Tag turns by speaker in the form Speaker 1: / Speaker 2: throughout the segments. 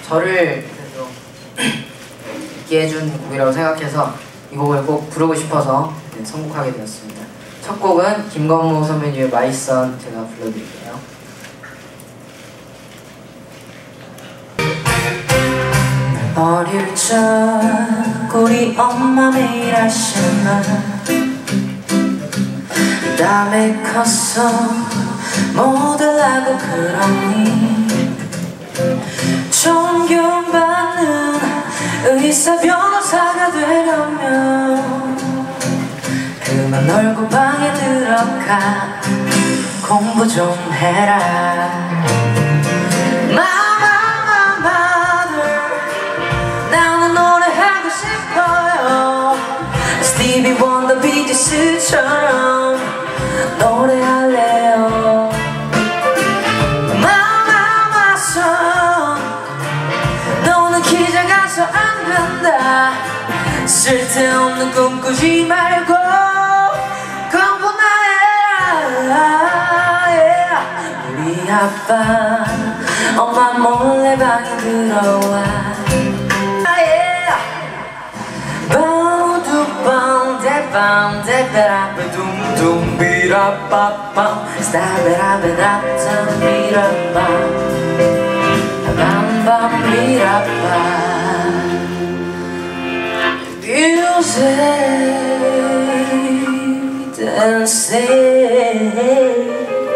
Speaker 1: 저를 그래도 있게 해준 곡이라고 생각해서 이 곡을 꼭 부르고 싶어서 선곡하게 되었습니다. 첫 곡은 김건모 선배님의 My Son 제가 불러드릴게요. 어릴 적 우리 엄마 매일 하신 말 다음에 컸어 모델하고 그러니 존경받는 의사 변호사가 되려면 그만 넓은 방에 들어가 공부 좀 해라. 나는 노래하고 싶어요. 스티비 원더 비지스처럼 노래할래요. 너는 기자 가서 안 된다. 쓸데없는 꿈 꾸지 말고 공부나 해라. 우리 아빠 엄마 몰래 방에 들어와 밤 대베라베 둠둠 비라빠빰 스타베라베라tam비라빠 밤밤 비라빠 music dancing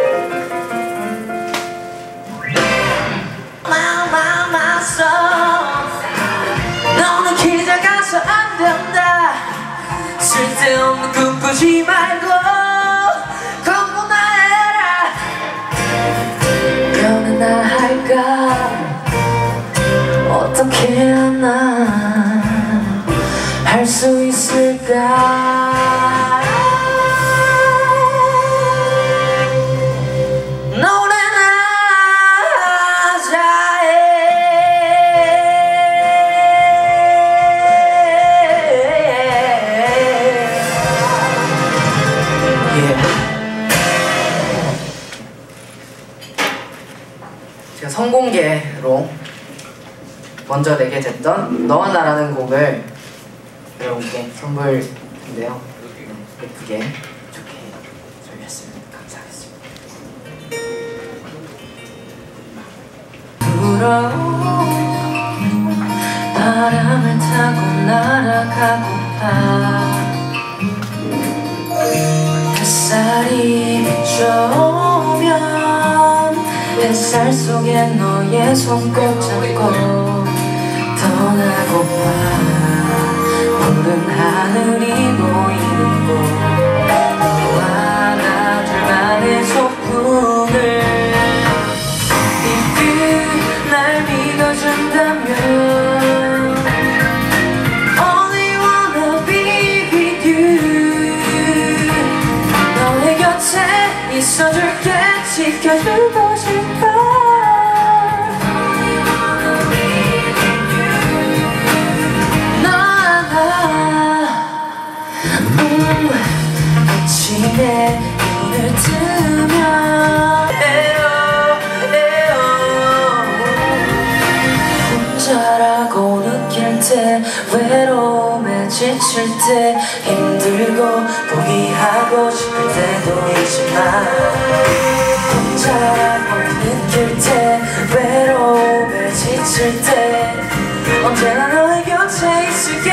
Speaker 1: my song. 너는 기자 가서 안 된다. 쓸데없는 꿈 꾸지 말고 공부나 해라. 연애나 할까 어떻게 하나 할 수 있을까. 노래나 하자 해. 제가 선공개로 먼저 내게 됐던 너와 나라는 곡을 여러분께 선물인데요. 예쁘게 좋게 해주셨으면 감사하겠습니다. 불어오는 바람을 타고 날아가고파. 햇살이 비춰오면 햇살 속에 너의 손 꼭 잡고 떠나고파. 푸른 하늘이 보이는 곳 너와 나 둘만의 소풍을 If you 날 믿어준다면 Only wanna be with you. 너의 곁에 있어줄게. 지켜주고 싶어. 아침에 눈을 뜨면 혼자라고 느낄 때 외로움에 지칠 때 힘들고 포기하고 싶을 때도 있지만 혼자라고 느낄 때 외로움에 지칠 때 언제나 너의 곁에 있을게.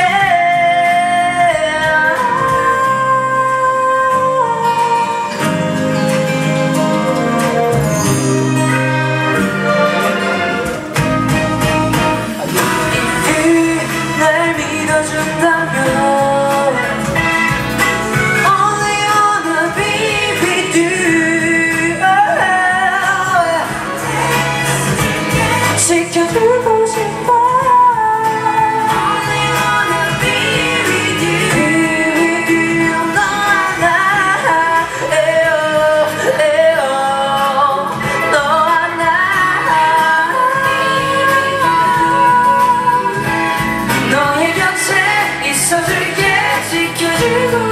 Speaker 1: 지켜주고 싶어. Only wanna be with you. Be with you. 너와 나 에어 에어 너와 나 너의 곁에 있어줄게. 지켜주고